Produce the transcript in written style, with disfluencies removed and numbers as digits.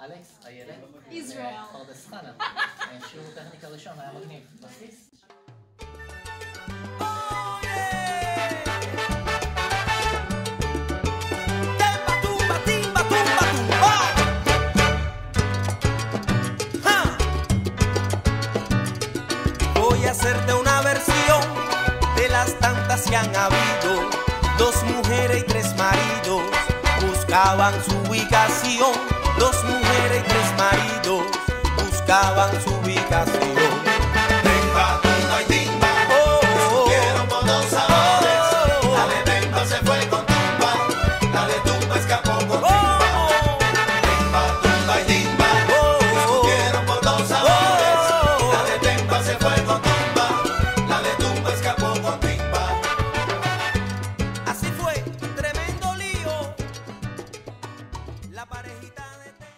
אלכס, הילד. ישראל. פרדס חנה. שיעור טכניקה ראשון היה מגניב. בסיס? Voy a hacerte una versión de las tantas que han habido. Dos mujeres y tres maridos buscaban su ubicación. Dos mujeres y tres maridos buscaban su ubicación. Timba, tumba y timba, discutieron por dos sabores. La de timba se fue con tumba, la de tumba escapó con timba. Timba, tumba y timba, discutieron por dos sabores. La de timba se fue con tumba, la de tumba escapó con timba. Así fue, tremendo lío. La parejita de